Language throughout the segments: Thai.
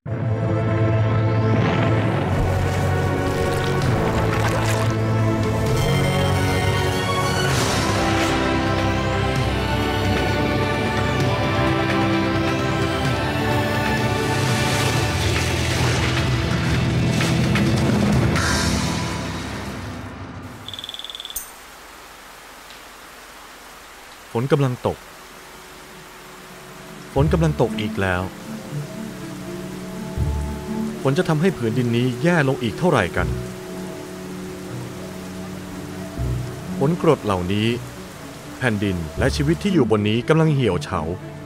ฝนกำลังตกอีกแล้วฝนจะทำให้ผืนดินนี้แย่ลงอีกเท่าไหร่กันฝนกรดเหล่านี้แผ่นดินและชีวิตที่อยู่บนนี้กำลังเหี่ยวเฉา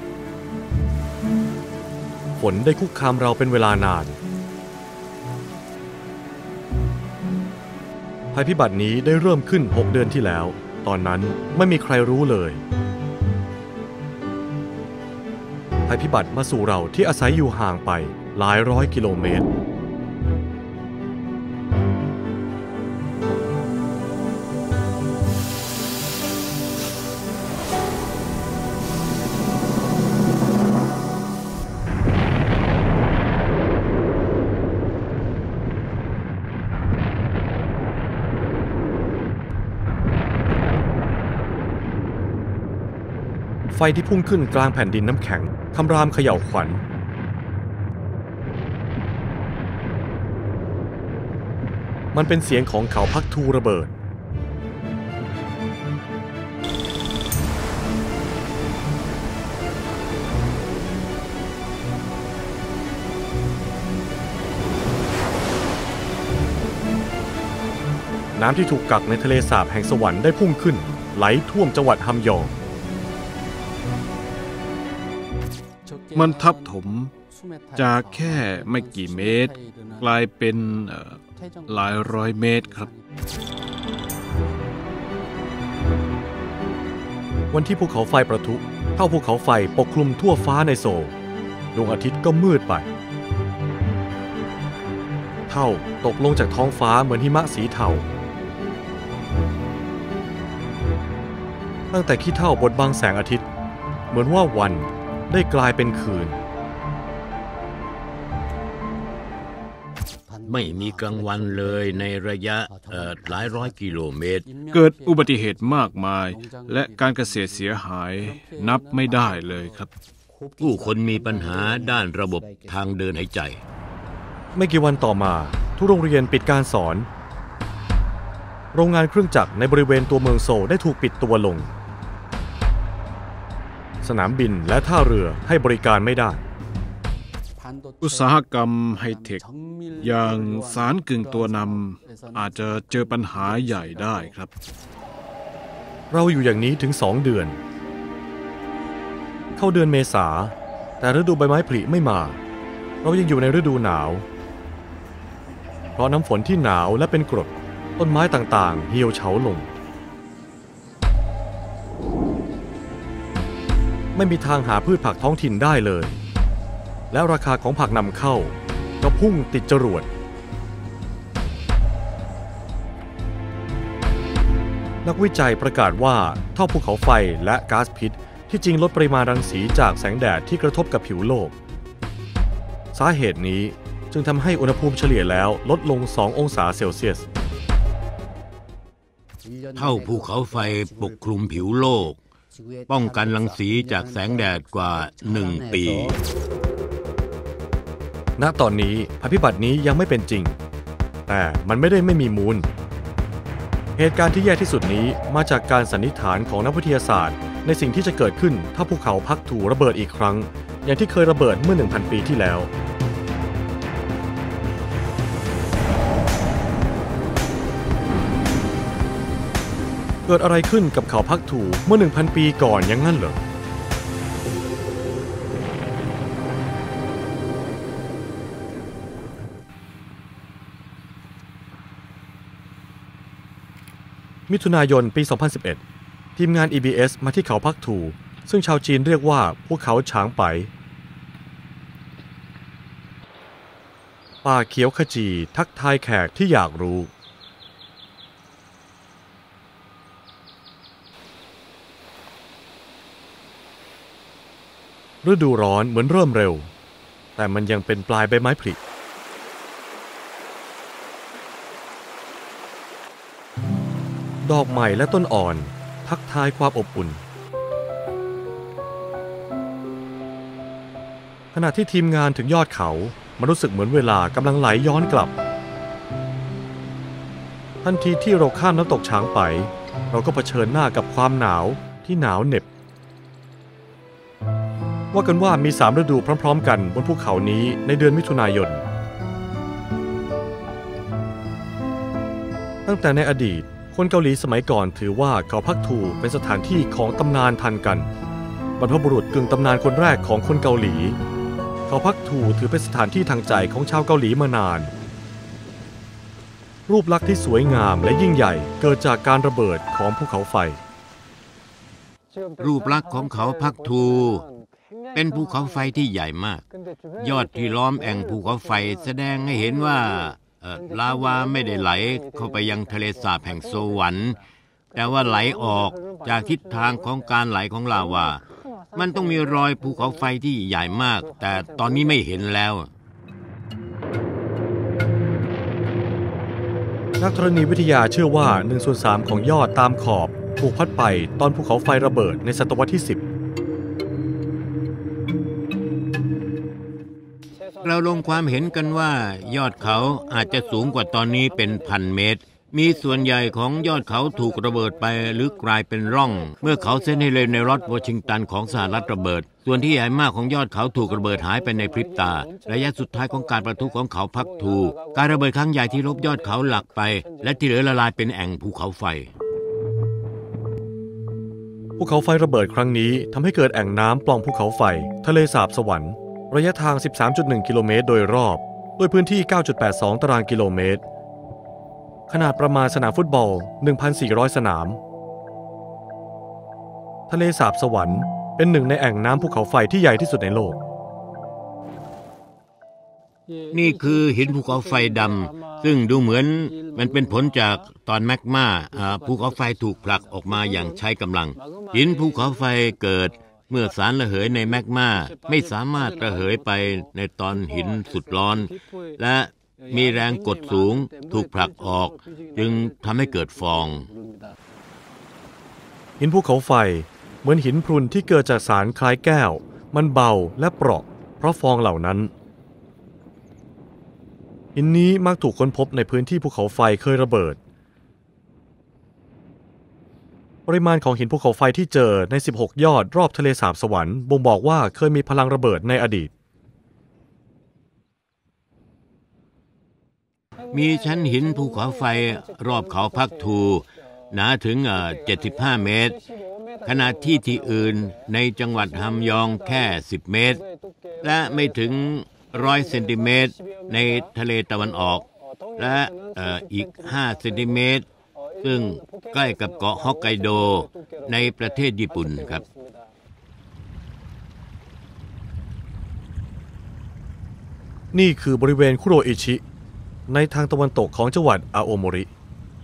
ฝนได้คุกคามเราเป็นเวลานานภัยพิบัตินี้ได้เริ่มขึ้น6 เดือนที่แล้วตอนนั้นไม่มีใครรู้เลยภัยพิบัติมาสู่เราที่อาศัยอยู่ห่างไปหลายร้อยกิโลเมตรไฟที่พุ่งขึ้นกลางแผ่นดินน้ำแข็งคำรามเขย่าขวัญมันเป็นเสียงของเขาพักทูระเบิดน้ำที่ถูกกักในทะเลสาบแห่งสวรรค์ได้พุ่งขึ้นไหลท่วมจังหวัดฮัมยองมันทับถมจากแค่ไม่กี่เมตรกลายเป็นหลายร้อยเมตรครับวันที่ภูเขาไฟประทุเท่าภูเขาไฟปกคลุมทั่วฟ้าในโซลดวงอาทิตย์ก็มืดไปเท่าตกลงจากท้องฟ้าเหมือนหิมะสีเทาตั้งแต่ขี้เถ้าบดบังแสงอาทิตย์เหมือนว่าวันได้กลายเป็นคืนไม่มีกลางวันเลยในระยะหลายร้อยกิโลเมตรเกิดอุบัติเหตุมากมายและการเกษตรเสียหายนับไม่ได้เลยครับผู้คนมีปัญหาด้านระบบทางเดินหายใจไม่กี่วันต่อมาทุกโรงเรียนปิดการสอนโรงงานเครื่องจักรในบริเวณตัวเมืองโซลได้ถูกปิดตัวลงสนามบินและท่าเรือให้บริการไม่ได้อุตสาหกรรมไฮเทคอย่างสารกึ่งตัวนำอาจจะเจอปัญหาใหญ่ได้ครับเราอยู่อย่างนี้ถึง2 เดือนเข้าเดือนเมษาแต่ฤดูใบไม้ผลิไม่มาเรายังอยู่ในฤดูหนาวเพราะน้ำฝนที่หนาวและเป็นกรดต้นไม้ต่างๆเหี่ยวเฉาลงไม่มีทางหาพืชผักท้องถิ่นได้เลยและราคาของผักนำเข้าก็พุ่งติดจรวดนักวิจัยประกาศว่าเท่าภูเขาไฟและก๊าซพิษที่จริงลดปริมาณรังสีจากแสงแดดที่กระทบกับผิวโลกสาเหตุนี้จึงทำให้อุณหภูมิเฉลี่ยแล้วลดลง2 องศาเซลเซียสเท่าภูเขาไฟปกคลุมผิวโลกป้องกันรังสีจากแสงแดดกว่า1 ปีณตอนนี้ภัยพิบัตินี้ยังไม่เป็นจริงแต่มันไม่ได้ไม่มีมูลเหตุการณ์ที่แย่ที่สุดนี้มาจากการสันนิษฐานของนักวิทยาศาสตร์ในสิ่งที่จะเกิดขึ้นถ้าภูเขาพักถูระเบิดอีกครั้งอย่างที่เคยระเบิดเมื่อ 1,000 ปีที่แล้วเกิดอะไรขึ้นกับเขาพักถูเมื่อ 1,000 ปีก่อนอย่างนั้นเหรอมิถุนายนปี 2011 ทีมงาน EBS มาที่เขาพักถูซึ่งชาวจีนเรียกว่าภูเขาฉางไปป่าเขียวขจีทักทายแขกที่อยากรู้ฤดูร้อนเหมือนเริ่มเร็วแต่มันยังเป็นปลายใบไม้ผลิดอกใหม่และต้นอ่อนทักทายความอบอุ่นขณะที่ทีมงานถึงยอดเขามันรู้สึกเหมือนเวลากำลังไหลย้อนกลับทันทีที่เราข้ามน้ำตกช้างไปเราก็เผชิญหน้ากับความหนาวที่หนาวเหน็บว่ากันว่ามี3 ฤดูพร้อมๆกันบนภูเขานี้ในเดือนมิถุนายนตั้งแต่ในอดีตคนเกาหลีสมัยก่อนถือว่าเขาพักทูเป็นสถานที่ของตำนานทันกันบรรพบุรุษกึ่งตำนานคนแรกของคนเกาหลีเขาพักทูถือเป็นสถานที่ทางใจของชาวเกาหลีมานานรูปลักษณ์ที่สวยงามและยิ่งใหญ่เกิดจากการระเบิดของภูเขาไฟรูปลักษณ์ของเขาพักทูเป็นภูเขาไฟที่ใหญ่มากยอดที่ล้อมแอ่งภูเขาไฟแสดงให้เห็นว่าลาวาไม่ได้ไหลเข้าไปยังทะเลสาบแห่งสวรรค์แต่ว่าไหลออกจากทิศทางของการไหลของลาวามันต้องมีรอยภูเขาไฟที่ใหญ่มากแต่ตอนนี้ไม่เห็นแล้วนักธรณีวิทยาเชื่อว่า1/3ของยอดตามขอบถูกพัดไปตอนภูเขาไฟระเบิดในศตวรรษที่10 เราลงความเห็นกันว่ายอดเขาอาจจะสูงกว่าตอนนี้เป็น1,000 เมตรมีส่วนใหญ่ของยอดเขาถูกระเบิดไปหรือกลายเป็นร่องเมื่อเขาเซนต์เฮเลนในรัฐวอชิงตันของสหรัฐระเบิดส่วนที่ใหญ่มากของยอดเขาถูกระเบิดหายไปในพริบตาระยะสุดท้ายของการประทุของเขาพักทูการระเบิดครั้งใหญ่ที่ลบยอดเขาหลักไปและที่เหลือละลายเป็นแอ่งภูเขาไฟภูเขาไฟระเบิดครั้งนี้ทำให้เกิดแอ่งน้ำปล่องภูเขาไฟทะเลสาบสวรรค์ระยะทาง 13.1 กิโลเมตรโดยรอบด้วยพื้นที่ 9.82 ตารางกิโลเมตรขนาดประมาณสนามฟุตบอล 1,400 สนามทะเลสาบสวรรค์เป็นหนึ่งในแอ่งน้ำภูเขาไฟที่ใหญ่ที่สุดในโลกนี่คือหินภูเขาไฟดำซึ่งดูเหมือนมันเป็นผลจากตอนแมกมาภูเขาไฟถูกผลักออกมาอย่างใช้กำลังหินภูเขาไฟเกิดเมื่อสารระเหยในแมกมาไม่สามารถระเหยไปในตอนหินสุดร้อนและมีแรงกดสูงถูกผลักออกจึงทำให้เกิดฟองหินภูเขาไฟเหมือนหินพรุนที่เกิดจากสารคล้ายแก้วมันเบาและเปราะเพราะฟองเหล่านั้นหินนี้มักถูกค้นพบในพื้นที่ภูเขาไฟเคยระเบิดปริมาณของหินภูเขาไฟที่เจอใน16ยอดรอบทะเลสาบสวรรค์บ่งบอกว่าเคยมีพลังระเบิดในอดีตมีชั้นหินภูเขาไฟรอบเขาพักทูหนาถึง75 เมตรขณะที่อื่นในจังหวัดฮัมยองแค่10 เมตรและไม่ถึง100 เซนติเมตรในทะเลตะวันออกและอีก5 เซนติเมตรซึ่งใกล้กับเกาะฮอกไกโดในประเทศญี่ปุ่นครับนี่คือบริเวณคุโรอิชิในทางตะวันตกของจังหวัดอาโอโมริ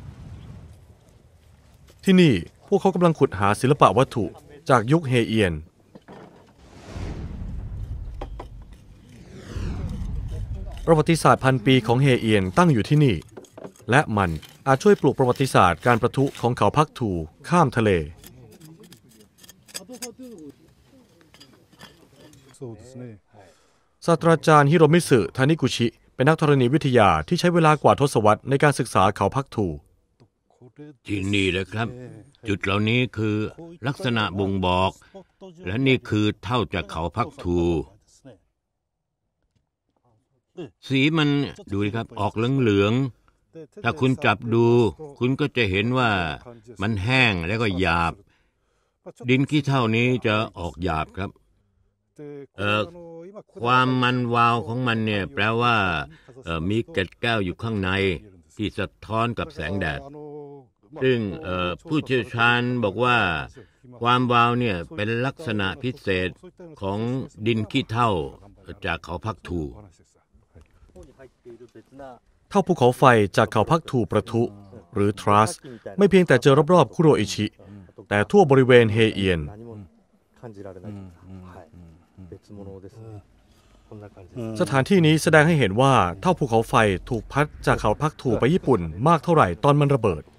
ที่นี่พวกเขากำลังขุดหาศิลปะวัตถุจากยุคเฮเอียนประวัติศาสตร์พันปีของเฮเอียนตั้งอยู่ที่นี่และมันอาจช่วยปลุกประวัติศาสตร์การประทุของเขาพักทูข้ามทะเลศาสตราจารย์ฮิโรมิสึ ทานิกุชิเป็นนักธรณีวิทยาที่ใช้เวลากว่าทศวรรษในการศึกษาเขาพักทูที่นี่แหละครับจุดเหล่านี้คือลักษณะบ่งบอกและนี่คือเท่าจากเขาพักทูสีมันดูดิครับออกเหลืองๆถ้าคุณจับดูคุณก็จะเห็นว่ามันแห้งแล้วก็หยาบดินขี้เถ้านี้จะออกหยาบครับความมันวาวของมันเนี่ยแปลว่ามีเกล็ดแก้วอยู่ข้างในที่สะท้อนกับแสงแดดซึ่งผู้เชี่ยวชาญบอกว่าความวาวเนี่ยเป็นลักษณะพิเศษของดินขี้เถ้าจากเขาพักทูเท่าภูเขาไฟจากเขาพักทูประทุหรือทรัสไม่เพียงแต่เจอรอบๆคุโรอิชิแต่ทั่วบริเวณเฮเอียนสถานที่นี้แสดงให้เห็นว่าเท่าภูเขาไฟถูกพัดจากเขาพักถูไปญี่ปุ่นมากเท่าไหร่ตอนมันระเบิด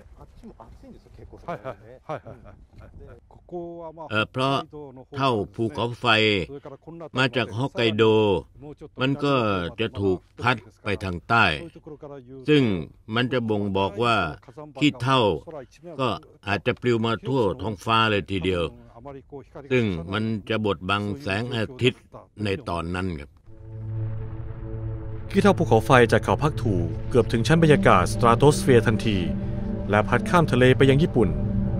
เพราะเท่าภูเขาไฟมาจากฮอกไกโดมันก็จะถูกพัดไปทางใต้ซึ่งมันจะบ่งบอกว่าขี้เท่าก็อาจจะปลิวมาทั่วท้องฟ้าเลยทีเดียวซึ่งมันจะบดบังแสงอาทิตย์ในตอนนั้นครับขี้เท่าภูเขาไฟจากเขาพักถูเกือบถึงชั้นบรรยากาศสตราโตสเฟียร์ทันทีและพัดข้ามทะเลไปยังญี่ปุ่น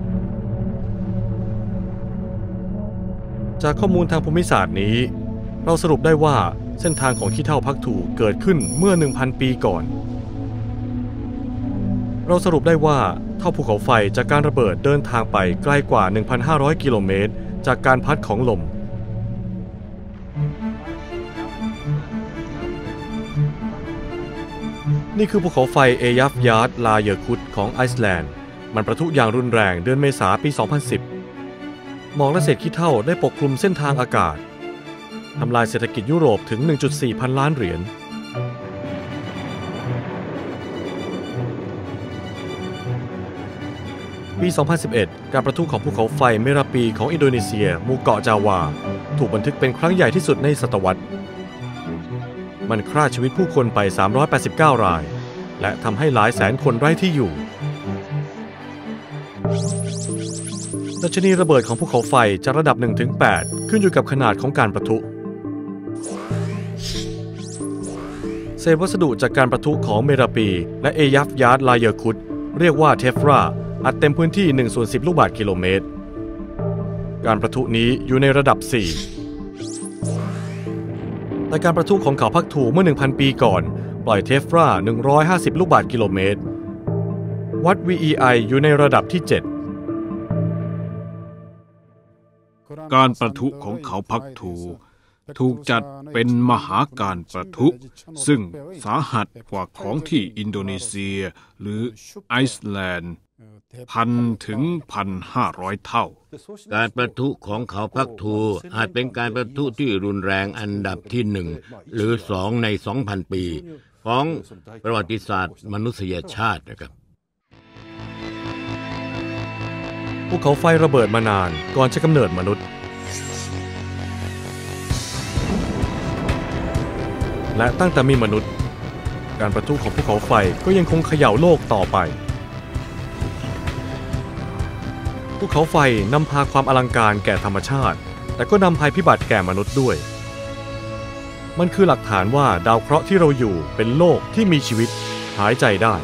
จากข้อมูลทางภูมิศาสตร์นี้เราสรุปได้ว่าเส้นทางของขี้เถ้าพักถูเกิดขึ้นเมื่อ 1,000 ปีก่อนเราสรุปได้ว่าเท่าภูเขาไฟจากการระเบิดเดินทางไปไกลกว่า 1,500 กิโลเมตรจากการพัดของลมนี่คือภูเขาไฟเอยัฟยาร์ดลาเยอร์คุดของไอซ์แลนด์มันประทุอย่างรุนแรงเดือนเมษายนปี 2010หมอกและเศษขี้เถ้าได้ปกคลุมเส้นทางอากาศทำลายเศรษฐกิจยุโรปถึง 1.4 พันล้านเหรียญปี 2011 การประทุของภูเขาไฟเมราปีของอินโดนีเซียหมู่เกาะจาวาถูกบันทึกเป็นครั้งใหญ่ที่สุดในศตวรรษมันฆ่าชีวิตผู้คนไป 389 รายและทำให้หลายแสนคนไร้ที่อยู่ดัชนีระเบิดของภูเขาไฟจะระดับ 1-8 ขึ้นอยู่กับขนาดของการประทุเศษวัสดุจากการประทุของเมราปีและเอยัฟยาร์ดลาเยอร์คุดเรียกว่าเทฟราอัดเต็มพื้นที่ 1/10 ลูกบาศก์กิโลเมตรการประทุนี้อยู่ในระดับ 4แต่การประทุของเขาพักถูเมื่อ 1,000 ปีก่อนปล่อยเทฟรา150 ลูกบาศก์กิโลเมตรวัด VEI อยู่ในระดับที่ 7 การประทุของเขาพักถูถูกจัดเป็นมหาการประทุซึ่งสาหัสกว่าของที่อินโดนีเซียหรือไอซ์แลนด์1,000 ถึง 1,500 เท่าการประทุของเขาพักถูอาจเป็นการประทุที่รุนแรงอันดับที่ 1 หรือ 2 ใน 2,000 ปีของประวัติศาสตร์มนุษยชาตินะครับภูเขาไฟระเบิดมานานก่อนจะกำเนิดมนุษย์และตั้งแต่มีมนุษย์การประทุของภูเขาไฟก็ยังคงเขย่าโลกต่อไปภูเขาไฟนำพาความอลังการแก่ธรรมชาติแต่ก็นำภัยพิบัติแก่มนุษย์ด้วยมันคือหลักฐานว่าดาวเคราะห์ที่เราอยู่เป็นโลกที่มีชีวิตหายใจได้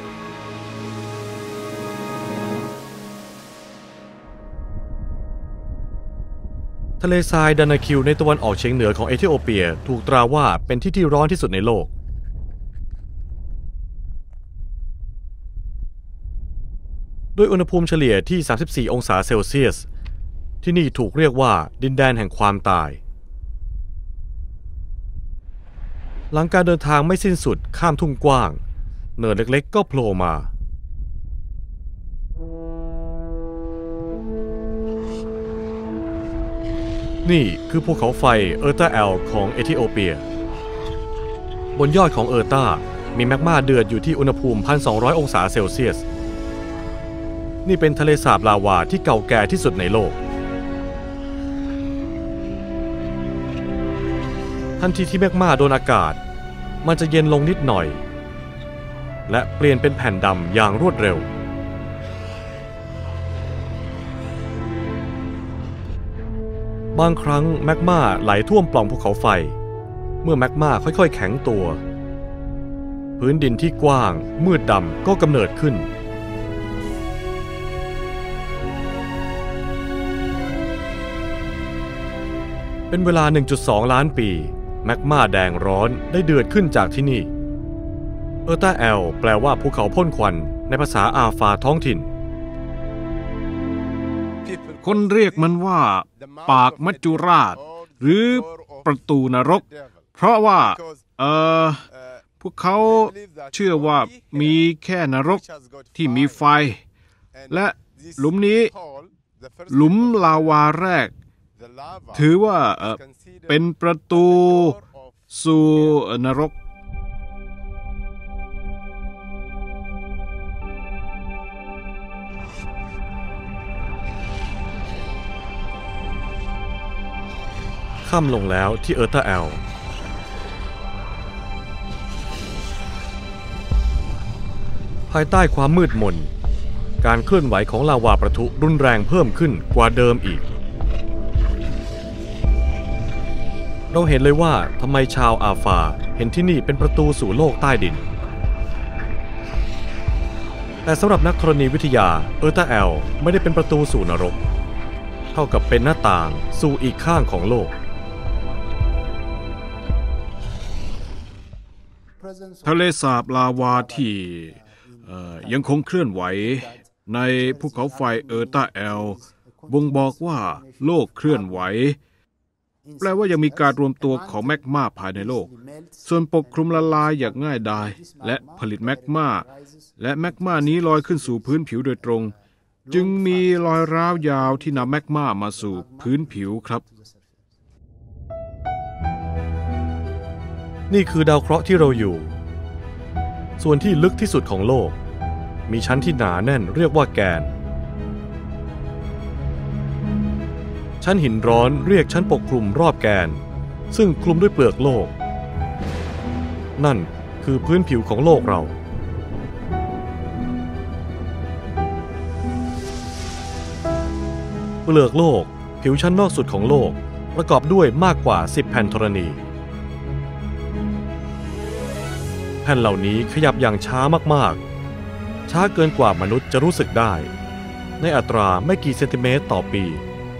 ทะเลทรายดานาคิวในตะวันออกเฉียงเหนือของเอธิโอเปียถูกตราว่าเป็นที่ที่ร้อนที่สุดในโลกด้วยอุณหภูมิเฉลี่ยที่ 34 องศาเซลเซียสที่นี่ถูกเรียกว่าดินแดนแห่งความตายหลังการเดินทางไม่สิ้นสุดข้ามทุ่งกว้างเนินเล็กๆก็โผล่มานี่คือภูเขาไฟเออร์ตาแอลของเอธิโอเปียบนยอดของเออร์ตามีแมกมาเดือดอยู่ที่อุณหภูมิ 1,200 องศาเซลเซียสนี่เป็นทะเลสาบลาวาที่เก่าแก่ที่สุดในโลกทันทีที่แมกมาโดนอากาศมันจะเย็นลงนิดหน่อยและเปลี่ยนเป็นแผ่นดำอย่างรวดเร็วบางครั้งแมกมาไหลท่วมปล่องภูเขาไฟเมื่อแมกมาค่อยๆแข็งตัวพื้นดินที่กว้างมืดดำก็กำเนิดขึ้นเป็นเวลา 1.2 ล้านปีแมกมาแดงร้อนได้เดือดขึ้นจากที่นี่เออร์ตาแอลแปลว่าภูเขาพ่นควันในภาษาอาฟาท้องถิ่นคนเรียกมันว่าปากมัจจุราชหรือประตูนรกเพราะว่าพวกเขาเชื่อว่ามีแค่นรกที่มีไฟและหลุมนี้หลุมลาวาแรกถือว่าเป็นประตูสู่นรกค่ำลงแล้วที่เออร์ตาแอลภายใต้ความมืดมนการเคลื่อนไหวของลาวาประทุรุนแรงเพิ่มขึ้นกว่าเดิมอีกเราเห็นเลยว่าทำไมชาวอาฟาเห็นที่นี่เป็นประตูสู่โลกใต้ดินแต่สำหรับนักธรณีวิทยาเออร์ตาแอลไม่ได้เป็นประตูสู่นรกเท่ากับเป็นหน้าต่างสู่อีกข้างของโลกทะเลสาบลาวาที่ยังคงเคลื่อนไหวในภูเขาไฟเออร์ตาแอลบ่งบอกว่าโลกเคลื่อนไหวแปลว่ายังมีการรวมตัวของแมกมาภายในโลกส่วนปกคลุมละลายอย่างง่ายดายและผลิตแมกมาและแมกมานี้ลอยขึ้นสู่พื้นผิวโดยตรงจึงมีรอยร้าวยาวที่นำแมกมามาสู่พื้นผิวครับนี่คือดาวเคราะห์ที่เราอยู่ส่วนที่ลึกที่สุดของโลกมีชั้นที่หนาแน่นเรียกว่าแกนชั้นหินร้อนเรียกชั้นปกคลุมรอบแกนซึ่งคลุมด้วยเปลือกโลกนั่นคือพื้นผิวของโลกเราเปลือกโลกผิวชั้นนอกสุดของโลกประกอบด้วยมากกว่า10แผ่นธรณีแผ่นเหล่านี้ขยับอย่างช้ามากๆช้าเกินกว่ามนุษย์จะรู้สึกได้ในอัตราไม่กี่เซนติเมตรต่อปี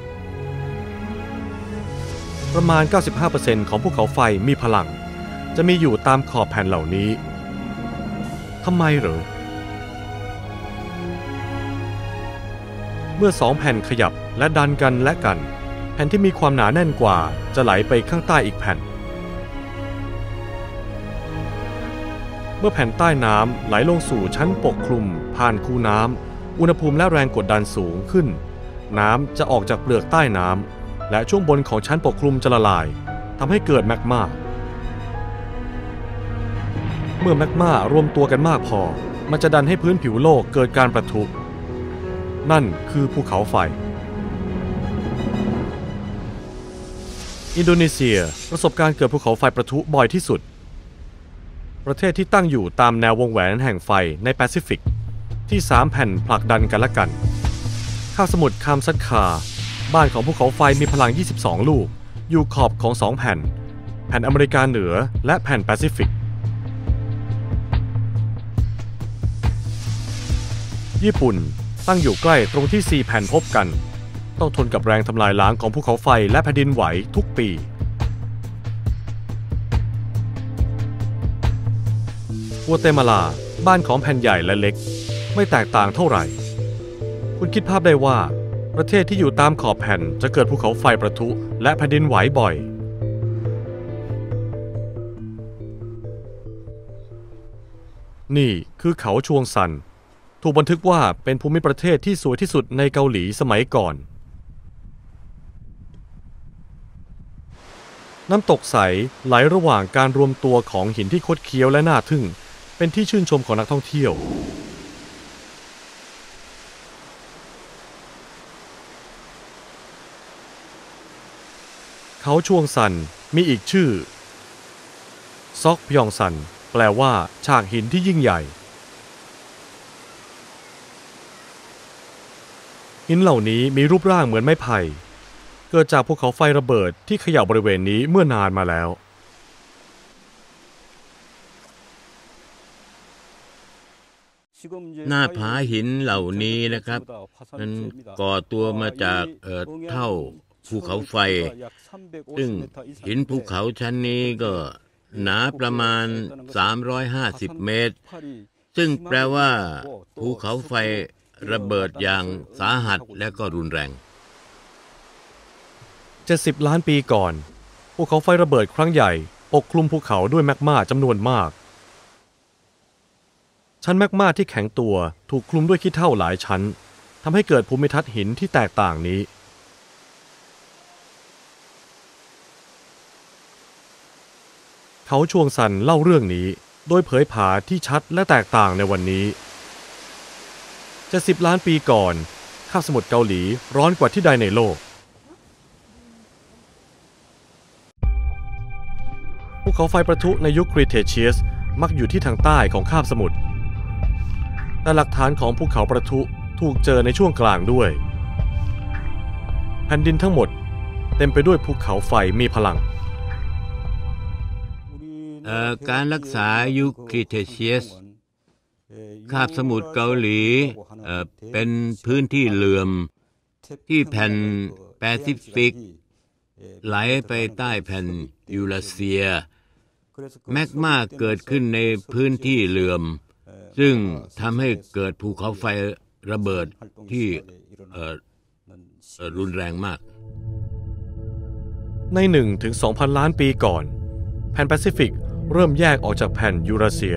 ประมาณ 95% ของภูเขาไฟมีพลังจะมีอยู่ตามขอบแผ่นเหล่านี้ทำไมเหรอเมื่อ2แผ่นขยับและดันกันและกันแผ่นที่มีความหนาแน่นกว่าจะไหลไปข้างใต้อีกแผ่นเมื่อแผ่นใต้น้ำไหลลงสู่ชั้นปกคลุมผ่านคูน้ำอุณหภูมิและแรงกดดันสูงขึ้นน้ำจะออกจากเปลือกใต้น้ำและช่วงบนของชั้นปกคลุมจะละลายทำให้เกิดแมกมาเมื่อแมกมารวมตัวกันมากพอมันจะดันให้พื้นผิวโลกเกิดการประทุนั่นคือภูเขาไฟอินโดนีเซียประสบการณ์เกิดภูเขาไฟประทุบ่อยที่สุดประเทศที่ตั้งอยู่ตามแนววงแหวนแห่งไฟในแปซิฟิกที่3แผ่นผลักดันกันและกันคาบสมุทรคามซัตคาบ้านของภูเขาไฟมีพลัง22ลูกอยู่ขอบของ2แผ่นแผ่นอเมริกาเหนือและแผ่นแปซิฟิกญี่ปุ่นตั้งอยู่ใกล้ตรงที่4แผ่นพบกันต้องทนกับแรงทำลายล้างของภูเขาไฟและแผ่นดินไหวทุกปีกัวเตมาลาบ้านของแผ่นใหญ่และเล็กไม่แตกต่างเท่าไหร่คุณคิดภาพได้ว่าประเทศที่อยู่ตามขอบแผ่นจะเกิดภูเขาไฟประทุและแผ่นดินไหวบ่อยนี่คือเขาชวงซันถูกบันทึกว่าเป็นภูมิประเทศที่สวยที่สุดในเกาหลีสมัยก่อนน้ำตกใสไหลระหว่างการรวมตัวของหินที่คดเคี้ยวและน่าทึ่งเป็นที่ชื่นชมของนักท่องเที่ยวเขาชวงซันมีอีกชื่อซอกพยองซันแปลว่าฉากหินที่ยิ่งใหญ่หินเหล่านี้มีรูปร่างเหมือนไม้ไผ่เกิดจากภูเขาไฟระเบิดที่เขย่าบริเวณนี้เมื่อนานมาแล้วหน้าผาหินเหล่านี้นะครับนั้นก่อตัวมาจากเท่าภูเขาไฟซึ่งหินภูเขาชั้นนี้ก็หนาประมาณ350เมตรซึ่งแปลว่าภูเขาไฟระเบิดอย่างสาหัสและก็รุนแรง 70 ล้านปีก่อนภูเขาไฟระเบิดครั้งใหญ่ปกคลุมภูเขาด้วยแมกมาจำนวนมากชั้นแมกมาที่แข็งตัวถูกคลุมด้วยขี้เถ้าหลายชั้นทำให้เกิดภูมิทัศน์หินที่แตกต่างนี้เขาชวงซันเล่าเรื่องนี้โดยเผยผาที่ชัดและแตกต่างในวันนี้70 ล้านปีก่อนคาบสมุทรเกาหลีร้อนกว่าที่ใดในโลกภูเขาไฟประทุในยุคครีเทเชียสมักอยู่ที่ทางใต้ของคาบสมุทรแต่หลักฐานของภูเขาประทุถูกเจอในช่วงกลางด้วยแผ่นดินทั้งหมดเต็มไปด้วยภูเขาไฟมีพลังการรักษายุคครีเทเชียสคาบสมุทรเกาหลีเป็นพื้นที่เหลื่อมที่แผ่นแปซิฟิกไหลไปใต้แผ่นยูราเซียแมกมาเกิดขึ้นในพื้นที่เหลื่อมซึ่งทำให้เกิดภูเขาไฟระเบิดที่รุนแรงมากใน 1-2,000 ล้านปีก่อนแผ่นแปซิฟิกเริ่มแยกออกจากแผ่นยูราเซีย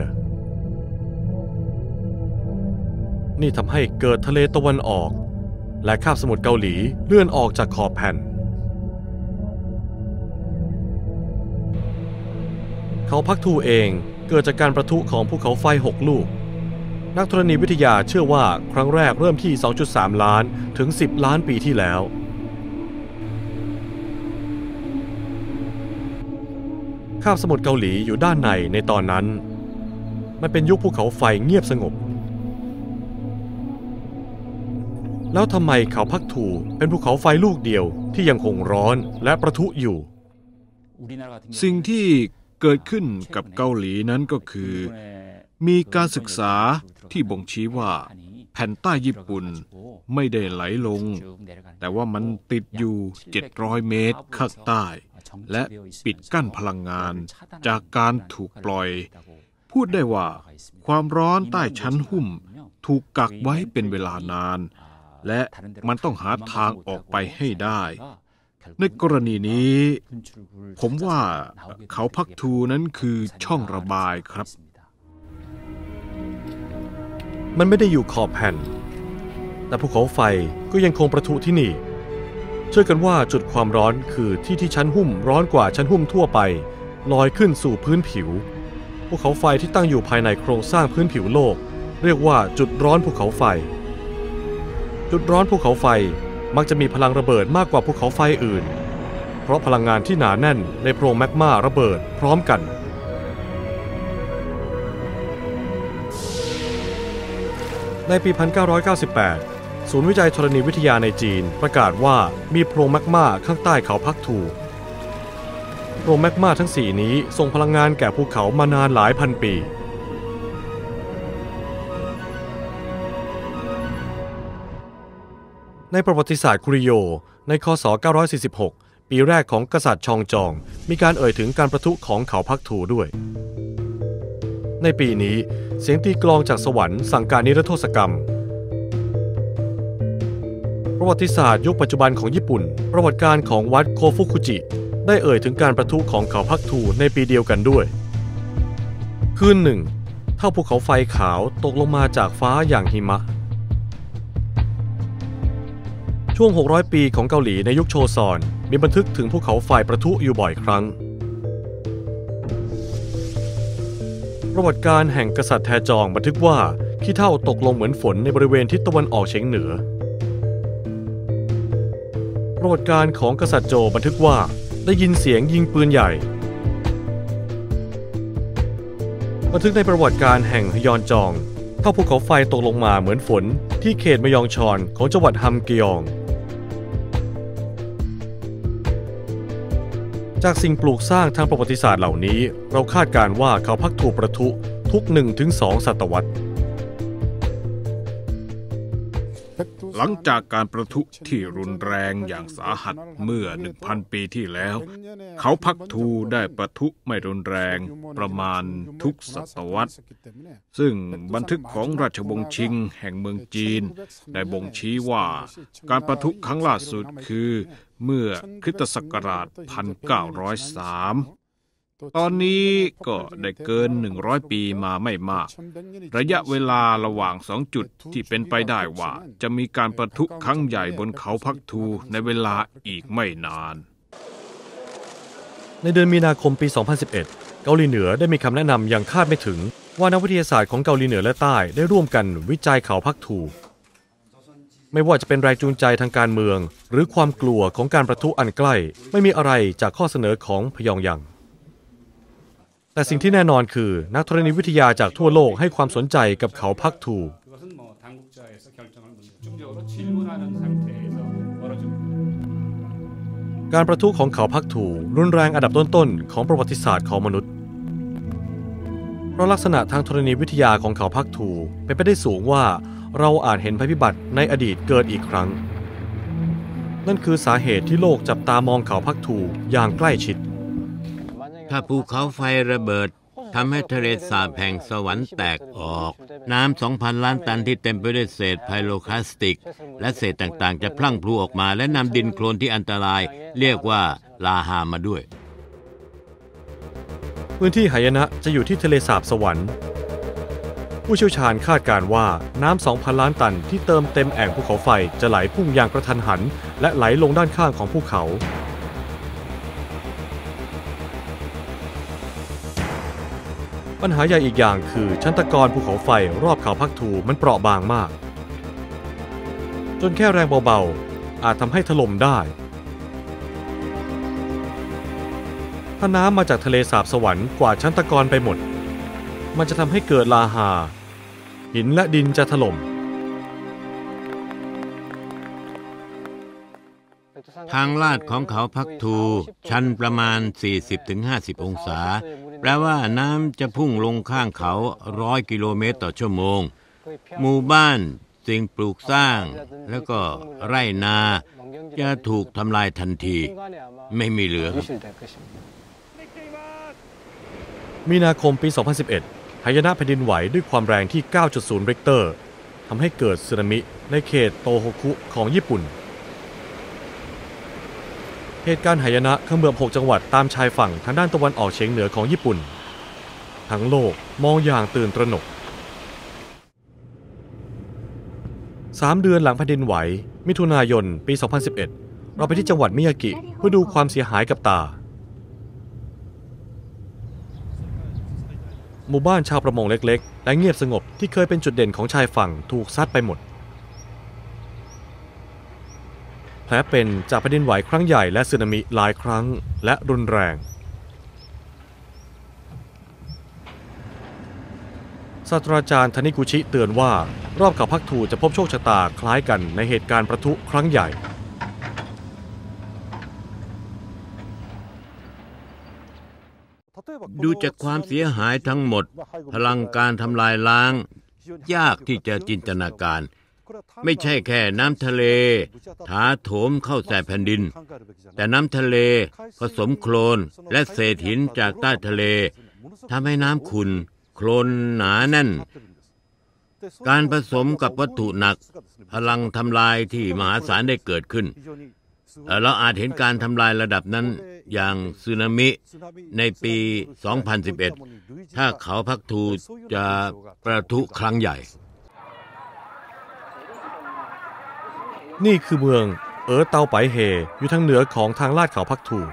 นี่ทำให้เกิดทะเลตะวันออกและคาบสมุทรเกาหลีเลื่อนออกจากขอบแผ่นเขาพักทูเองเกิดจากการประทุของภูเขาไฟ6 ลูกนักธรณีวิทยาเชื่อว่าครั้งแรกเริ่มที่ 2.3 ล้านถึง 10 ล้านปีที่แล้วคาบสมุทรเกาหลีอยู่ด้านในตอนนั้นมันเป็นยุคภูเขาไฟเงียบสงบแล้วทำไมเขาพักทูเป็นภูเขาไฟลูกเดียวที่ยังคงร้อนและประทุอยู่สิ่งที่เกิดขึ้นกับเกาหลีนั้นก็คือมีการศึกษาที่บ่งชี้ว่าแผ่นใต้ญี่ปุ่นไม่ได้ไหลลงแต่ว่ามันติดอยู่700 เมตรข้างใต้และปิดกั้นพลังงานจากการถูกปล่อยพูดได้ว่าความร้อนใต้ชั้นหุ้มถูกกักไว้เป็นเวลานานและมันต้องหาทางออกไปให้ได้ในกรณีนี้ผมว่าเขาพักทูนั้นคือช่องระบายครับมันไม่ได้อยู่ขอบแผ่นแต่ภูเขาไฟก็ยังคงประทุที่นี่เชื่อกันว่าจุดความร้อนคือที่ชั้นหุ้มร้อนกว่าชั้นหุ้มทั่วไปลอยขึ้นสู่พื้นผิวภูเขาไฟที่ตั้งอยู่ภายในโครงสร้างพื้นผิวโลกเรียกว่าจุดร้อนภูเขาไฟจุดร้อนภูเขาไฟมักจะมีพลังระเบิดมากกว่าภูเขาไฟอื่นเพราะพลังงานที่หนาแน่นในโพรงแมกมาระเบิดพร้อมกันในปี 1998 ศูนย์วิจัยธรณีวิทยาในจีนประกาศว่ามีโพรงแมกมาข้างใต้เขาพักทูโพรงแมกมาทั้ง4นี้ส่งพลังงานแก่ภูเขามานานหลายพันปีในประวัติศาสตร์คุริโยในค.ศ. 946 ปีแรกของกษัตริย์ชองจองมีการเอ่ยถึงการประทุของเขาพักทูด้วยในปีนี้เสียงตีกลองจากสวรรค์สั่งการนิรโทษกรรมประวัติศาสตร์ยุคปัจจุบันของญี่ปุ่นประวัติการของวัดโคฟุคุจิได้เอ่ยถึงการประทุของเขาพักทูในปีเดียวกันด้วยคืนหนึ่งเท่าภูเขาไฟขาวตกลงมาจากฟ้าอย่างหิมะช่วง600 ปีของเกาหลีในยุคโชซอนมีบันทึกถึงภูเขาไฟประทุอยู่บ่อยครั้งประวัติการแห่งกษัตริย์แทจองบันทึกว่าขี้เถ้าตกลงเหมือนฝนในบริเวณทิศตะวันออกเฉียงเหนือประวัติการของกษัตริย์โจบันทึกว่าได้ยินเสียงยิงปืนใหญ่บันทึกในประวัติการแห่งฮยอนจองเท่าภูเขาไฟตกลงมาเหมือนฝนที่เขตมยองชอนของจังหวัดฮัมกียองจากสิ่งปลูกสร้างทางประวัติศาสตร์เหล่านี้เราคาดการณ์ว่าเขาพักทูประทุทุก 1-2 ศตวรรษหลังจากการประทุที่รุนแรงอย่างสาหัสเมื่อ 1,000 ปีที่แล้วเขาพักทูได้ประทุไม่รุนแรงประมาณทุกศตวรรษซึ่งบันทึกของราชวงศ์ชิงแห่งเมืองจีนได้บ่งชี้ว่าการประทุครั้งล่าสุดคือเมื่อคริสตศักราช 1903 ตอนนี้ก็ได้เกิน100 ปีมาไม่มากระยะเวลาระหว่าง2 จุดที่เป็นไปได้ว่าจะมีการประทุครั้งใหญ่บนเขาพักทูในเวลาอีกไม่นานในเดือนมีนาคมปี 2011 เกาหลีเหนือได้มีคำแนะนำอย่างคาดไม่ถึงว่านักวิทยาศาสตร์ของเกาหลีเหนือและใต้ได้ร่วมกันวิจัยเขาพักถูไม่ว่าจะเป็นแรงจูงใจทางการเมืองหรือความกลัวของการประทุอันใกล้ไม่มีอะไรจากข้อเสนอของพยองยังแต่สิ่งที่แน่นอนคือนักธรณีวิทยาจากทั่วโลกให้ความสนใจกับเขาพักถูการประทุของเขาพักถูรุนแรงอันดับต้นๆของประวัติศาสตร์ของมนุษย์เพราะลักษณะทางธรณีวิทยาของเขาพักถูเป็นไปได้สูงว่าเราอาจเห็นภัยพิบัติในอดีตเกิดอีกครั้งนั่นคือสาเหตุที่โลกจับตามองเขาพักถูอย่างใกล้ชิดถ้าภูเขาไฟระเบิดทำให้ทะเลสาบแห่งสวรรค์แตกออกน้ำ 2,000 ล้านตันที่เต็มไปด้วยเศษไพโรคลาสติกและเศษต่างๆจะพลั่งพลูออกมาและนำดินโคลนที่อันตรายเรียกว่าลาฮามาด้วยพื้นที่หายนะจะอยู่ที่ทะเลสาบสวรรค์ผู้เชี่ยวชาญคาดการณ์ว่าน้ำ 2,000 ล้านตันที่เติมเต็มแอ่งภูเขาไฟจะไหลพุ่งอย่างกระทันหันและไหลลงด้านข้างของภูเขาปัญหาใหญ่อีกอย่างคือชั้นตะกอนภูเขาไฟรอบเขาพักถูมันเปราะบางมากจนแค่แรงเบาๆอาจทำให้ถล่มได้ถ้าน้ำมาจากทะเลสาบสวรรค์กว่าชั้นตะกอนไปหมดมันจะทำให้เกิดลาฮาหินและดินจะถล่มทางลาดของเขาพักถูชันประมาณ 40-50 องศาแปลว่าน้ำจะพุ่งลงข้างเขา100 กิโลเมตรต่อชั่วโมงหมู่บ้านสิ่งปลูกสร้างแล้วก็ไร่นาจะถูกทำลายทันทีไม่มีเหลือมีนาคมปี 2011 หายนะแผ่นดินไหวด้วยความแรงที่ 9.0 ริกเตอร์ทำให้เกิดสึนามิในเขตโตโฮคุของญี่ปุ่นเหตุการณ์หายนะเขมือบ6 จังหวัดตามชายฝั่งทางด้านตะวันออกเฉียงเหนือของญี่ปุ่นทั้งโลกมองอย่างตื่นตระหนก3 เดือนหลังแผ่นดินไหวมิถุนายนปี 2011 เราไปที่จังหวัดมิยากิเพื่อดูความเสียหายกับตาหมู่บ้านชาวประมงเล็กๆและเงียบสงบที่เคยเป็นจุดเด่นของชายฝั่งถูกซัดไปหมดแผลเป็นจากแผ่นดินไหวครั้งใหญ่และสึนามิหลายครั้งและรุนแรงศาสตราจารย์ทานิกุชิเตือนว่ารอบเขาพักถูจะพบโชคชะตาคล้ายกันในเหตุการณ์ประทุครั้งใหญ่ดูจากความเสียหายทั้งหมดพลังการทำลายล้างยากที่จะจินตนาการไม่ใช่แค่น้ำทะเลถาโถมเข้าใส่แผ่นดินแต่น้ำทะเลผสมโคลนและเศษหินจากใต้ทะเลทำให้น้ำขุ่นโคลนหนาแน่นการผสมกับวัตถุหนักพลังทำลายที่มหาศาลได้เกิดขึ้นเราอาจเห็นการทำลายระดับนั้นอย่างสึนามิในปี 2011 ถ้าเขาพักถูจะประทุครั้งใหญ่นี่คือเมืองเตาไปเฮอยู่ทางเหนือของทางลาดเขาพักถู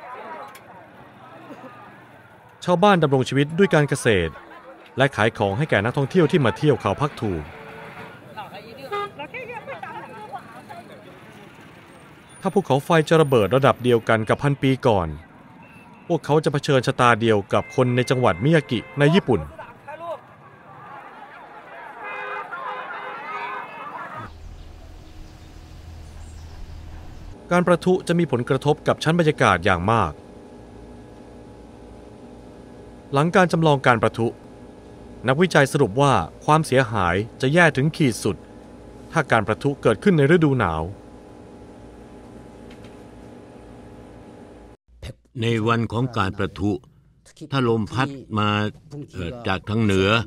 ชาวบ้านดำรงชีวิตด้วยการเกษตรและขายของให้แก่นักท่องเที่ยวที่มาเที่ยวเขาพักถูถ้าภูเขาไฟจะระเบิดระดับเดียวกันกับ1,000 ปีก่อนพวกเขาจะเผชิญชะตาเดียวกับคนในจังหวัดมิยากิในญี่ปุ่นการประทุจะมีผลกระทบกับชั้นบรรยากาศอย่างมากหลังการจำลองการประทุนักวิจัยสรุปว่าความเสียหายจะแย่ถึงขีดสุดถ้าการประทุเกิดขึ้นในฤดูหนาวในวันของการประทุถ้าลมพัดมาจากทางเหนือ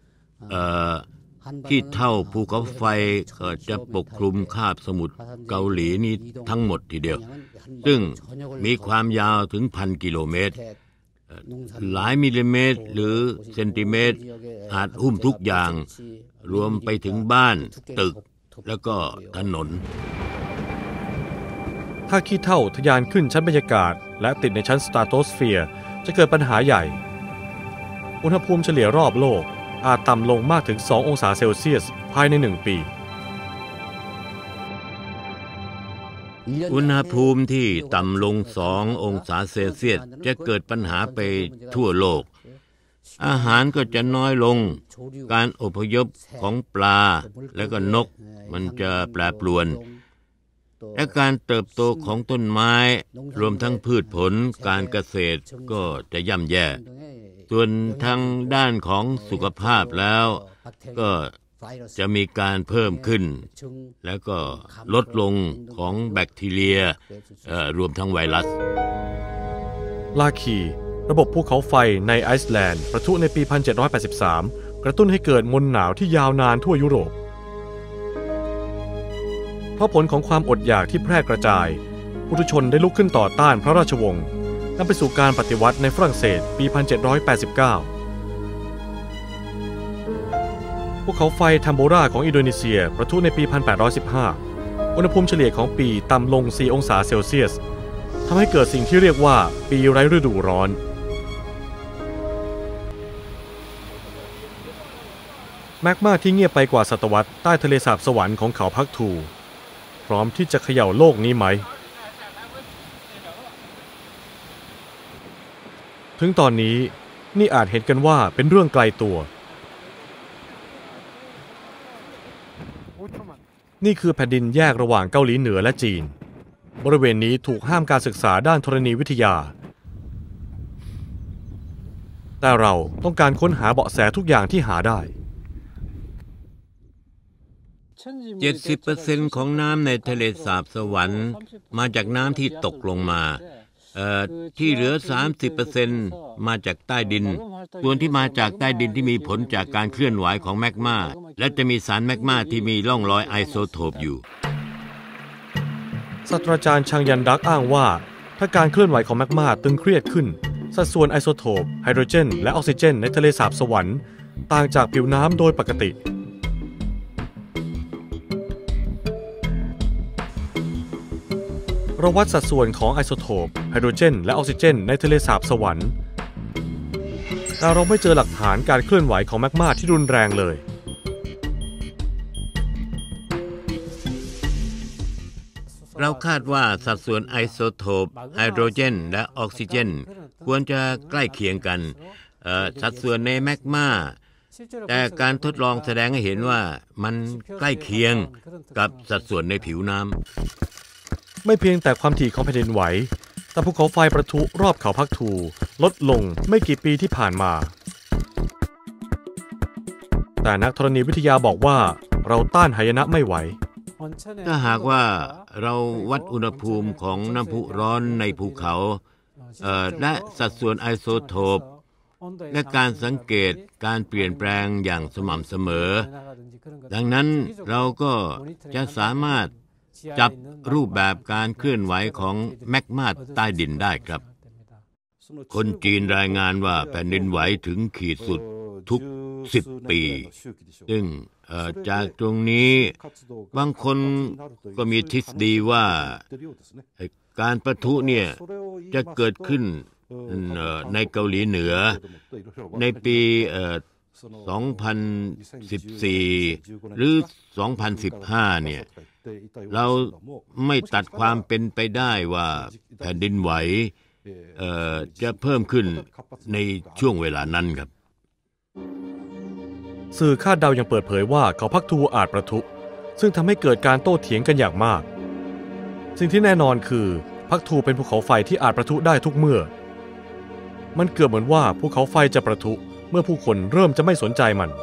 ที่เท่าภูเขาไฟจะปกคลุมคาบสมุทรเกาหลีนี้ทั้งหมดทีเดียวซึ่งมีความยาวถึง1,000 กิโลเมตรหลายมิลลิเมตรหรือเซนติเมตรอาจหุ้มทุกอย่างรวมไปถึงบ้านตึกแล้วก็ถนนถ้ ถ้าขี้เถ้าทะยานขึ้นชั้นบรรยากาศและติดในชั้นสตราโตสเฟียร์จะเกิดปัญหาใหญ่อุณหภูมิเฉลี่ยรอบโลกอาจต่ำลงมากถึง 2 องศาเซลเซียสภายใน 1 ปีอุณหภูมิที่ต่ำลง2 องศาเซลเซียสจะเกิดปัญหาไปทั่วโลกอาหารก็จะน้อยลงการอพยพของปลาและก็นกมันจะแปรปรวนและการเติบโตของต้นไม้รวมทั้งพืชผลการเกษตรก็จะย่ำแย่ส่วนทางด้านของสุขภาพแล้วก็จะมีการเพิ่มขึ้นแล้วก็ลดลงของแบคทีเรียรวมทั้งไวรัสลาคีระบบภูเขาไฟในไอซ์แลนด์ประทุในปี 1783 กระตุ้นให้เกิดมลหนาวที่ยาวนานทั่วยุโรปเพราะผลของความอดอยากที่แพร่กระจายปุถุชนได้ลุกขึ้นต่อต้านพระราชวงศ์นำไปสู่การปฏิวัติในฝรั่งเศสปี 1789 ภูเขาไฟทัมโบราของอินโดนีเซียประทุในปี 1815 อุณหภูมิเฉลี่ยของปีต่ำลง 4 องศาเซลเซียสทำให้เกิดสิ่งที่เรียกว่าปีไร้ฤดูร้อนแมกมาที่เงียบไปกว่าศตวรรษใต้ทะเลสาบสวรรค์ของเขาพักทูพร้อมที่จะเขย่าโลกนี้ไหมถึงตอนนี้นี่อาจเห็นกันว่าเป็นเรื่องไกลตัวนี่คือแผ่นดินแยกระหว่างเกาหลีเหนือและจีนบริเวณนี้ถูกห้ามการศึกษาด้านธรณีวิทยาแต่เราต้องการค้นหาเบาะแสทุกอย่างที่หาได้ 70% ของน้ำในทะเลสาบสวรรค์มาจากน้ำที่ตกลงมาที่เหลือ 30% มาจากใต้ดินส่วนที่มาจากใต้ดินที่มีผลจากการเคลื่อนไหวของแมกมาและจะมีสารแมกมาที่มีร่องรอยไอโซโทปอยู่ศาสตราจารย์ชังยันดักอ้างว่าถ้าการเคลื่อนไหวของแมกมาตึงเครียดขึ้นสัดส่วนไอโซโทปไฮโดรเจนและออกซิเจนในทะเลสาบสวรรค์ต่างจากผิวน้ำโดยปกติเราวัดสัดส่วนของไอโซโทปไฮโดรเจนและออกซิเจนในทะเลสาบสวรรค์แต่เราไม่เจอหลักฐานการเคลื่อนไหวของแมกมาที่รุนแรงเลยเราคาดว่าสัดส่วนไอโซโทปไฮโดรเจนและออกซิเจนควรจะใกล้เคียงกันสัดส่วนในแมกมาแต่การทดลองแสดงให้เห็นว่ามันใกล้เคียงกับสัดส่วนในผิวน้ำไม่เพียงแต่ความถี่ของแผ่นดินไหวแต่ภูเขาไฟประทุรอบเขาพักทูลดลงไม่กี่ปีที่ผ่านมาแต่นักธรณีวิทยาบอกว่าเราต้านหายนะไม่ไหวถ้าหากว่าเราวัดอุณหภูมิของน้ำพุร้อนในภูเขาและสัดส่วนไอโซโทปและการสังเกตการเปลี่ยนแปลงอย่างสม่ำเสมอดังนั้นเราก็จะสามารถจับรูปแบบการเคลื่อนไหวของแมกมาใต้ดินได้ครับคนจีนรายงานว่าแผ่นดินไหวถึงขีดสุดทุก10 ปีซึ่งจากตรงนี้บางคนก็มีทฤษฎีว่าการปะทุเนี่ยจะเกิดขึ้นในเกาหลีเหนือในปี2014 หรือ 2015 เนี่ยเราไม่ตัดความเป็นไปได้ว่าแผ่นดินไหวจะเพิ่มขึ้นในช่วงเวลานั้นครับสื่อคาดเดายังเปิดเผยว่าเขาพักทูอาจประทุซึ่งทำให้เกิดการโต้เถียงกันอย่างมากสิ่งที่แน่นอนคือพักทูเป็นภูเขาไฟที่อาจประทุได้ทุกเมื่อมันเกือบเหมือนว่าภูเขาไฟจะประทุเมื่อผู้คนเริ่มจะไม่สนใจมัน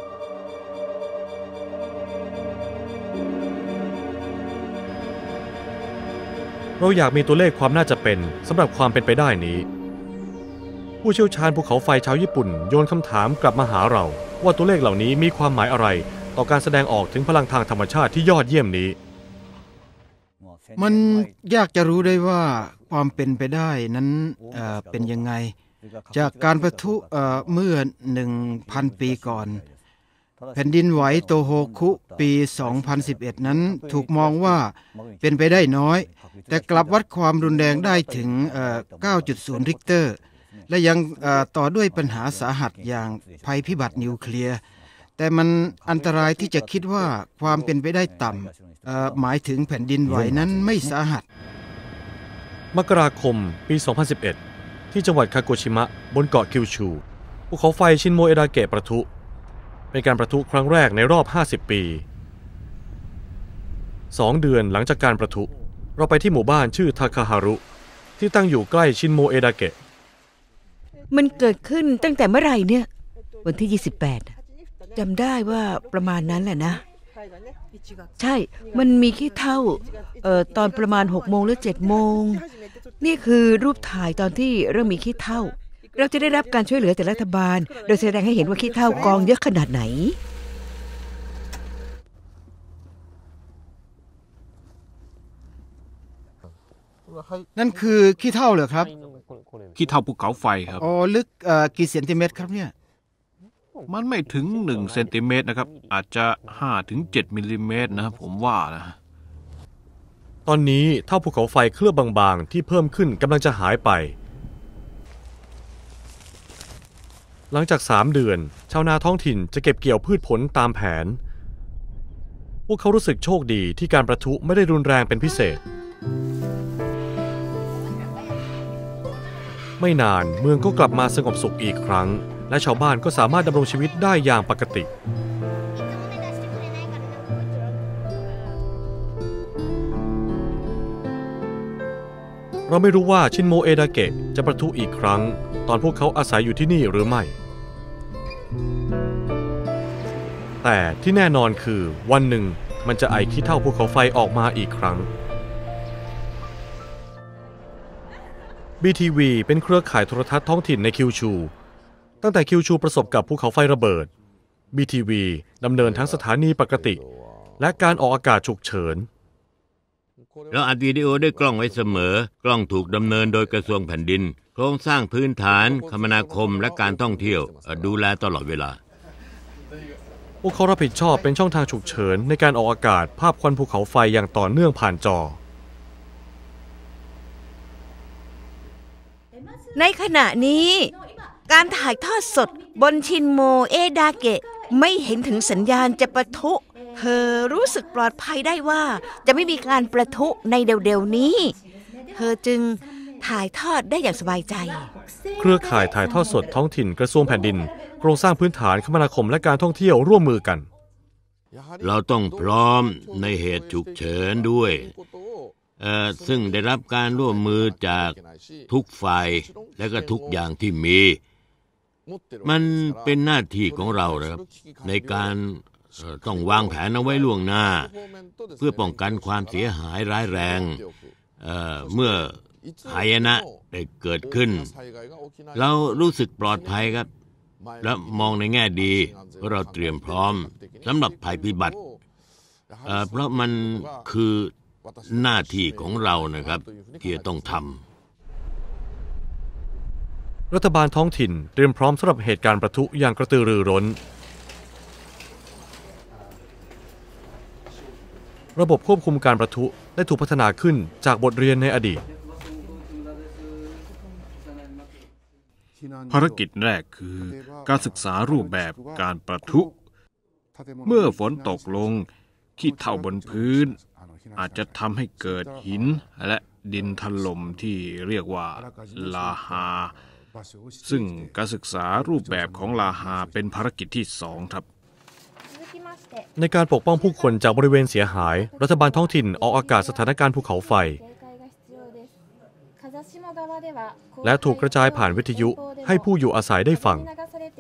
เราอยากมีตัวเลขความน่าจะเป็นสำหรับความเป็นไปได้นี้ผู้เชี่ยวชาญภูเขาไฟชาวญี่ปุ่นโยนคำถามกลับมาหาเราว่าตัวเลขเหล่านี้มีความหมายอะไรต่อการแสดงออกถึงพลังทางธรรมชาติที่ยอดเยี่ยมนี้มันยากจะรู้ได้ว่าความเป็นไปได้นั้นเป็นยังไงจากการปะทุเมื่อ 1,000 ปีก่อนแผ่นดินไหวโตโฮคุปี 2011 นั้นถูกมองว่าเป็นไปได้น้อยแต่กลับวัดความรุนแรงได้ถึง 9.0 ริกเตอร์และยังต่อด้วยปัญหาสาหัสอย่างภัยพิบัตินิวเคลียร์แต่มันอันตรายที่จะคิดว่าความเป็นไปได้ต่ำหมายถึงแผ่นดินไหวนั้นไม่สาหัสมกราคมปี 2011 ที่จังหวัดคาโกชิมะบนเกาะคิวชูภูเขาไฟชินโมเอดาเกะประทุเป็นการประทุครั้งแรกในรอบ 50 ปี2 เดือนหลังจากการประทุเราไปที่หมู่บ้านชื่อทาคาฮารุที่ตั้งอยู่ใกล้ชินโมเอดาเกะมันเกิดขึ้นตั้งแต่เมื่อไหร่เนี่ยวันที่ 28จำได้ว่าประมาณนั้นแหละนะใช่มันมีขี้เถ้าตอนประมาณ6 โมงหรือ7 โมงนี่คือรูปถ่ายตอนที่เริ่มมีขี้เถ้าเราจะได้รับการช่วยเหลือจากรัฐบาลโดยแสดงให้เห็นว่าขี้เถ้ากองเยอะขนาดไหนนั่นคือขี้เถ้าเหรอครับขี้เถ้าภูเขาไฟครับอ๋อลึกกี่เซนติเมตรครับเนี่ยมันไม่ถึง1 เซนติเมตรนะครับอาจจะ5 ถึง 7 มิลลิเมตรนะผมว่านะตอนนี้เท่าภูเขาไฟเคลือบบางๆที่เพิ่มขึ้นกำลังจะหายไปหลังจาก3 เดือนชาวนาท้องถิ่นจะเก็บเกี่ยวพืชผลตามแผนพวกเขารู้สึกโชคดีที่การประทุไม่ได้รุนแรงเป็นพิเศษไม่นานเมืองก็กลับมาสงบสุขอีกครั้งและชาวบ้านก็สามารถดำรงชีวิตได้อย่างปกติเราไม่รู้ว่าชินโมเอดาเกะจะประทุอีกครั้งตอนพวกเขาอาศัยอยู่ที่นี่หรือไม่แต่ที่แน่นอนคือวันหนึ่งมันจะไอขี้เถ้าภูเขาไฟออกมาอีกครั้ง BTV เป็นเครือข่ายโทรทัศน์ท้องถิ่นในคิวชูตั้งแต่คิวชูประสบกับภูเขาไฟระเบิด BTV ดำเนินทั้งสถานีปกติและการออกอากาศฉุกเฉินเราอัดวิดีโอด้วยกล้องไว้เสมอกล้องถูกดำเนินโดยกระทรวงแผ่นดินโครงสร้างพื้นฐานคมนาคมและการท่องเที่ยวดูแลตลอดเวลาพวกเขารับผิดชอบเป็นช่องทางฉุกเฉินในการออกอากาศภาพควันภูเขาไฟอย่างต่อเนื่องผ่านจอในขณะนี้การถ่ายทอดสดบนชินโมเอดาเกะไม่เห็นถึงสัญญาณจะประทุเธอรู้สึกปลอดภัยได้ว่าจะไม่มีการประทุในเร็วๆนี้เธอจึงถ่ายทอดได้อย่างสบายใจเครือข่ายถ่ายทอดสดท้องถิ่นกระทรวงแผ่นดินโครงสร้างพื้นฐานคมนาคมและการท่องเที่ยวร่วมมือกันเราต้องพร้อมในเหตุฉุกเฉินด้วยซึ่งได้รับการร่วมมือจากทุกฝ่ายและก็ทุกอย่างที่มีมันเป็นหน้าที่ของเราครับในการต้องวางแผนเอาไว้ล่วงหน้าเพื่อป้องกันความเสียหายร้ายแรงเมื่อหายนะได้เกิดขึ้นเรารู้สึกปลอดภัยครับและมองในแง่ดีเพราะเราเตรียมพร้อมสำหรับภัยพิบัติเพราะมันคือหน้าที่ของเรานะครับที่จะต้องทำรัฐบาลท้องถิ่นเตรียมพร้อมสำหรับเหตุการณ์ประทุอย่างกระตือรือร้นระบบควบคุมการประทุได้ถูกพัฒนาขึ้นจากบทเรียนในอดีตภารกิจแรกคือการศึกษารูปแบบการประทุเมื่อฝนตกลงขี้เถ้าบนพื้นอาจจะทำให้เกิดหินและดินถล่มที่เรียกว่าลาฮาซึ่งการศึกษารูปแบบของลาฮาเป็นภารกิจที่2ครับในการปกป้องผู้คนจากบริเวณเสียหายรัฐบาลท้องถิ่นออกอากาศสถานการณ์ภูเขาไฟและถูกกระจายผ่านวิทยุให้ผู้อยู่อาศัยได้ฟัง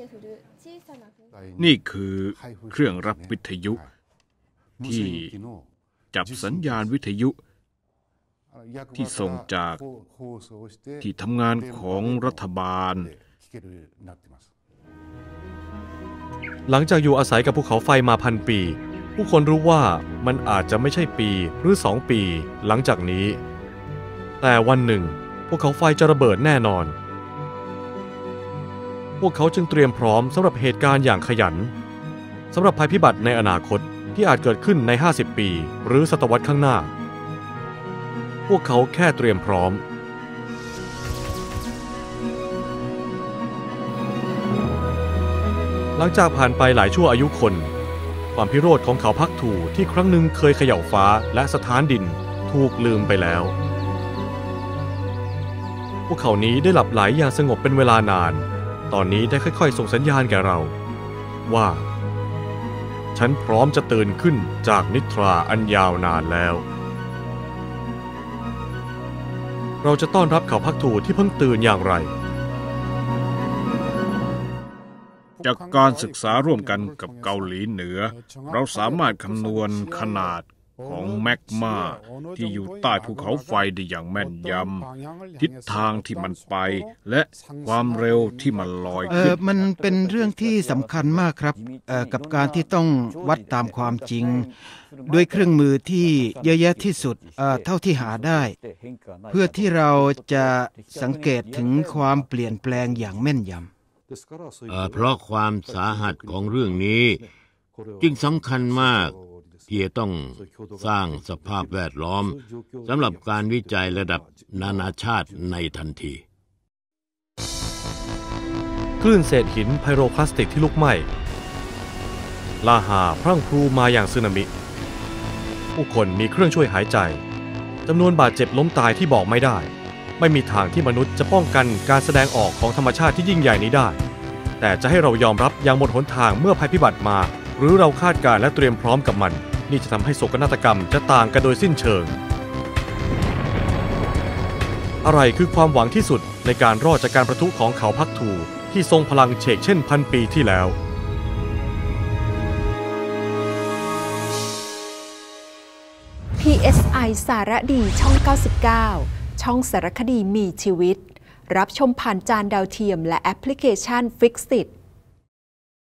นี่คือเครื่องรับวิทยุที่จับสัญญาณวิทยุที่ส่งจากที่ทำงานของรัฐบาลหลังจากอยู่อาศัยกับภูเขาไฟมา1,000 ปีผู้คนรู้ว่ามันอาจจะไม่ใช่ปีหรือ2 ปีหลังจากนี้แต่วันหนึ่งภูเขาไฟจะระเบิดแน่นอนพวกเขาจึงเตรียมพร้อมสำหรับเหตุการณ์อย่างขยันสำหรับภัยพิบัติในอนาคตที่อาจเกิดขึ้นใน50 ปีหรือศตวรรษข้างหน้าพวกเขาแค่เตรียมพร้อมหลังจากผ่านไปหลายชั่วอายุคนความพิโรธของเขาพักถูที่ครั้งหนึ่งเคยเขย่าฟ้าและสถานดินถูกลืมไปแล้วพวกเขานี้ได้หลับไหลอย่างสงบเป็นเวลานานตอนนี้ได้ค่อยๆส่งสัญญาณแก่เราว่าฉันพร้อมจะตื่นขึ้นจากนิทราอันยาวนานแล้วเราจะต้อนรับเขาพักถูที่เพิ่งตื่นอย่างไรจากการศึกษาร่วมกันกับเกาหลีเหนือเราสามารถคำนวณขนาดของแมกมาที่อยู่ใต้ภูเขาไฟได้อย่างแม่นยำทิศทางที่มันไปและความเร็วที่มันลอยขึ้นมันเป็นเรื่องที่สำคัญมากครับกับการที่ต้องวัดตามความจริงด้วยเครื่องมือที่เยอะแยะที่สุดเท่าที่หาได้เพื่อที่เราจะสังเกตถึงความเปลี่ยนแปลงอย่างแม่นยำเพราะความสาหัสของเรื่องนี้จึงสำคัญมากที่จะต้องสร้างสภาพแวดล้อมสำหรับการวิจัยระดับนานาชาติในทันทีคลื่นเศษหินไพโรคลาสติกที่ลุกไหม้ลาหาพรั่งพรูมาอย่างสึนามิผู้คนมีเครื่องช่วยหายใจจำนวนบาดเจ็บล้มตายที่บอกไม่ได้ไม่มีทางที่มนุษย์จะป้องกันการแสดงออกของธรรมชาติที่ยิ่งใหญ่นี้ได้แต่จะให้เรายอมรับอย่างหมดหนทางเมื่อภัยพิบัติมาหรือเราคาดการณ์และเตรียมพร้อมกับมันนี่จะทำให้โศกนาฏกรรมจะต่างกันโดยสิ้นเชิงอะไรคือความหวังที่สุดในการรอดจากการประทุของเขาพักถูที่ทรงพลังเฉกเช่นพันปีที่แล้ว PSI สารดีช่อง 99 ช่องสารคดีมีชีวิตรับชมผ่านจานดาวเทียมและแอปพลิเคชัน Fixit